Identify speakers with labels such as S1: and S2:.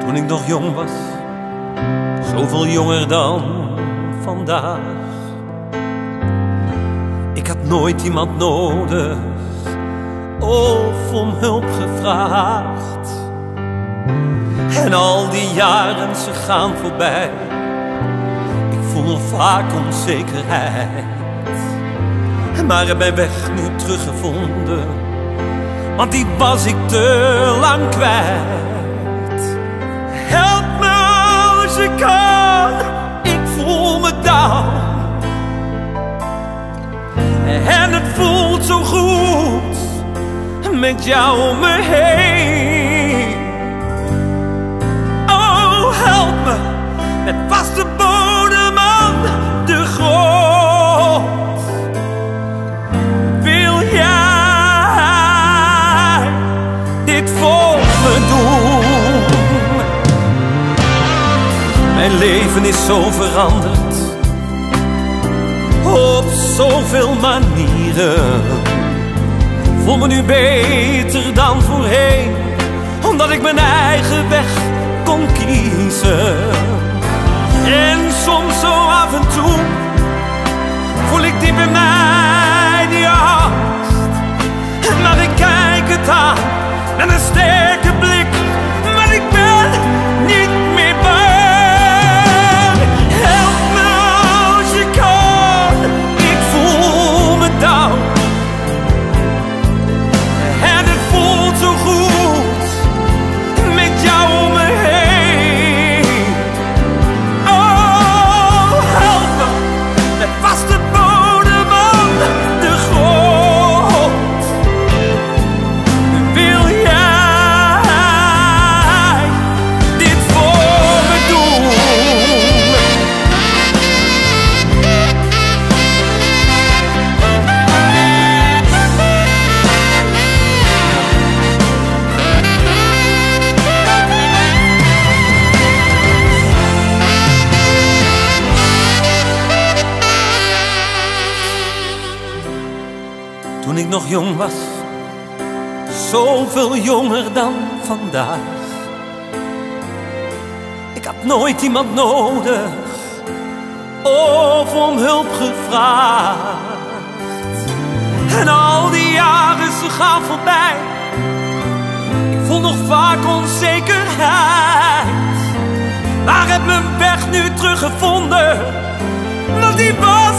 S1: Toen ik nog jong was, zoveel jonger dan vandaag. Ik had nooit iemand nodig of om hulp gevraagd. En al die jaren, ze gaan voorbij. Ik voel nog vaak onzekerheid. Maar heb mijn weg nu teruggevonden, want die was ik te lang kwijt. Help me als je kan, ik voel me down. En het voelt zo goed met jou om me heen. Oh, help me met vaste bodem aan de grond. Wil jij dit voor me doen? Mijn leven is zo veranderd, op zoveel manieren. Voel me nu beter dan voorheen, omdat ik mijn eigen weg kon kiezen. En soms zo af en toe voel ik diep in mij die angst. Maar ik kijk het aan met een sterke blik, maar ik ben niet meer bang. Help me als je kan, ik voel me down. En het voelt zo goed met jou om me heen. Oh, help me met vaste bodem aan de grond. Wil jij dit voor me doen? Toen ik nog jong was, zoveel jonger dan vandaag. Ik had nooit iemand nodig of om hulp gevraagd. En al die jaren, ze gaan voorbij. Ik voel nog vaak onzekerheid, maar heb mijn weg nu teruggevonden, want die was